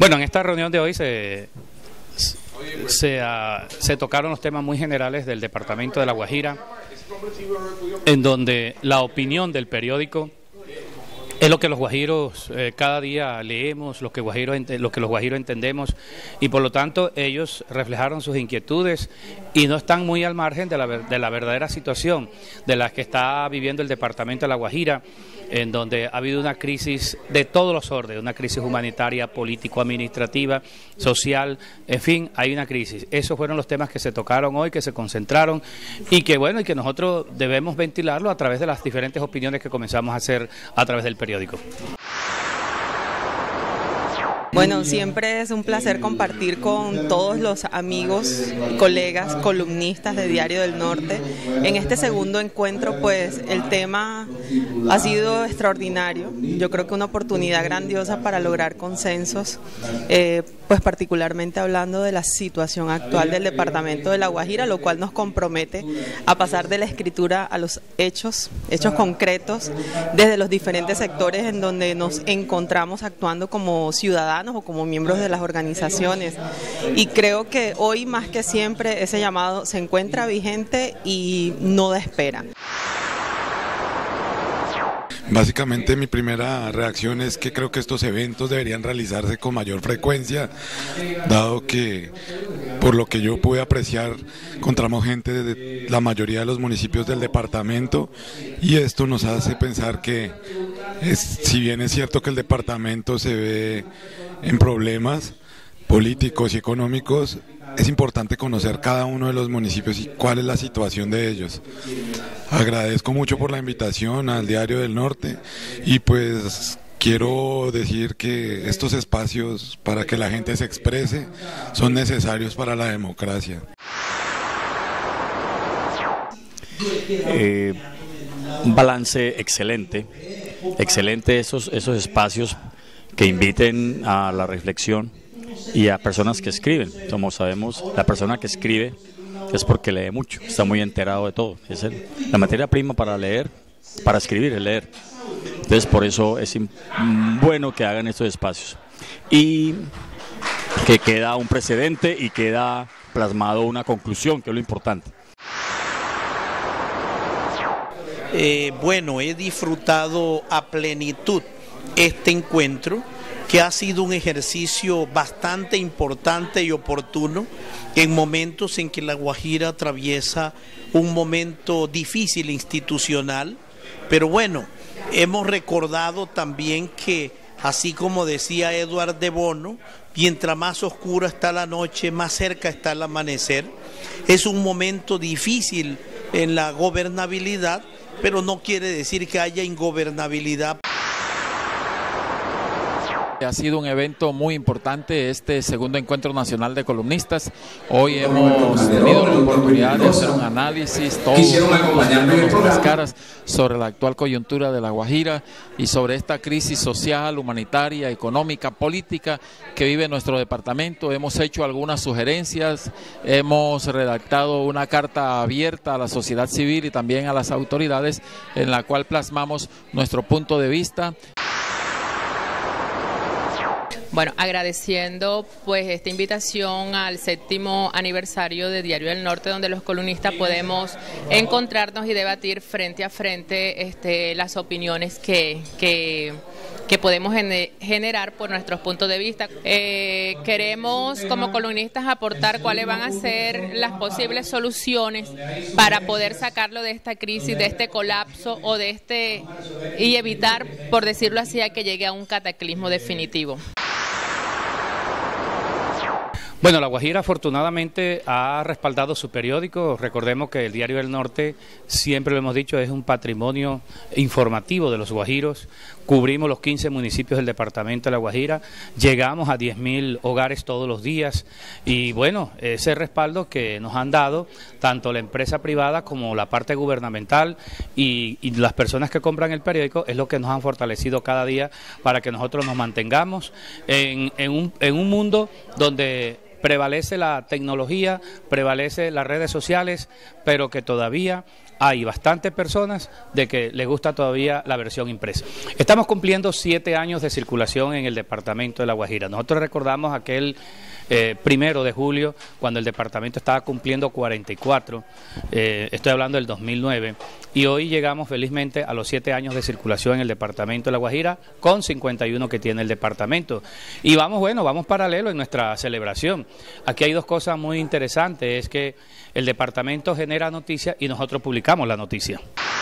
Bueno, en esta reunión de hoy se tocaron los temas muy generales del departamento de La Guajira, en donde la opinión del periódico es lo que los guajiros cada día leemos, lo que los guajiros entendemos, y por lo tanto ellos reflejaron sus inquietudes y no están muy al margen de la verdadera situación de la que está viviendo el departamento de La Guajira, en donde ha habido una crisis de todos los órdenes, una crisis humanitaria, político-administrativa, social, en fin, hay una crisis. Esos fueron los temas que se tocaron hoy, que se concentraron y que bueno, y que nosotros debemos ventilarlo a través de las diferentes opiniones que comenzamos a hacer a través del periódico. Bueno, siempre es un placer compartir con todos los amigos, colegas, columnistas de Diario del Norte. En este segundo encuentro, pues el tema ha sido extraordinario. Yo creo que una oportunidad grandiosa para lograr consensos, pues particularmente hablando de la situación actual del departamento de La Guajira, lo cual nos compromete a pasar de la escritura a los hechos concretos, desde los diferentes sectores en donde nos encontramos actuando como ciudadanos o como miembros de las organizaciones, y creo que hoy más que siempre ese llamado se encuentra vigente y no da espera. Básicamente mi primera reacción es que creo que estos eventos deberían realizarse con mayor frecuencia, dado que por lo que yo pude apreciar encontramos gente de la mayoría de los municipios del departamento, y esto nos hace pensar que si bien es cierto que el departamento se ve en problemas políticos y económicos, es importante conocer cada uno de los municipios y cuál es la situación de ellos. Agradezco mucho por la invitación al Diario del Norte, y pues quiero decir que estos espacios para que la gente se exprese son necesarios para la democracia. Un balance excelente esos espacios que inviten a la reflexión y a personas que escriben. Como sabemos, la persona que escribe es porque lee mucho, está muy enterado de todo. Es la materia prima para leer, para escribir, es leer. Entonces por eso es bueno que hagan estos espacios y que queda un precedente y queda plasmado una conclusión, que es lo importante. Bueno, he disfrutado a plenitud este encuentro, que ha sido un ejercicio bastante importante y oportuno en momentos en que La Guajira atraviesa un momento difícil institucional, pero bueno, hemos recordado también que, así como decía Eduard de Bono, mientras más oscura está la noche, más cerca está el amanecer. Es un momento difícil en la gobernabilidad, pero no quiere decir que haya ingobernabilidad. Ha sido un evento muy importante este segundo encuentro nacional de columnistas. Hoy hemos tenido la oportunidad de hacer un análisis, todos poniéndonos las caras sobre la actual coyuntura de La Guajira y sobre esta crisis social, humanitaria, económica, política que vive nuestro departamento. Hemos hecho algunas sugerencias, hemos redactado una carta abierta a la sociedad civil y también a las autoridades, en la cual plasmamos nuestro punto de vista. Bueno, agradeciendo pues esta invitación al 7º aniversario de Diario del Norte, donde los columnistas podemos encontrarnos y debatir frente a frente las opiniones que podemos generar por nuestros puntos de vista. Queremos como columnistas aportar cuáles van a ser las posibles soluciones para poder sacarlo de esta crisis, de este colapso o y evitar, por decirlo así, a que llegue a un cataclismo definitivo. Bueno, La Guajira afortunadamente ha respaldado su periódico. Recordemos que el Diario del Norte, siempre lo hemos dicho, es un patrimonio informativo de los guajiros. Cubrimos los 15 municipios del departamento de La Guajira, llegamos a 10.000 hogares todos los días, y bueno, ese respaldo que nos han dado tanto la empresa privada como la parte gubernamental y las personas que compran el periódico es lo que nos han fortalecido cada día para que nosotros nos mantengamos en un mundo donde prevalece la tecnología, prevalece las redes sociales, pero que todavía hay bastantes personas de que les gusta todavía la versión impresa. Estamos cumpliendo 7 años de circulación en el departamento de La Guajira. Nosotros recordamos aquel 1 de julio, cuando el departamento estaba cumpliendo 44, estoy hablando del 2009, y hoy llegamos felizmente a los 7 años de circulación en el departamento de La Guajira, con 51 que tiene el departamento. Y vamos paralelo en nuestra celebración. Aquí hay dos cosas muy interesantes, es que el departamento genera noticias y nosotros publicamos la noticia.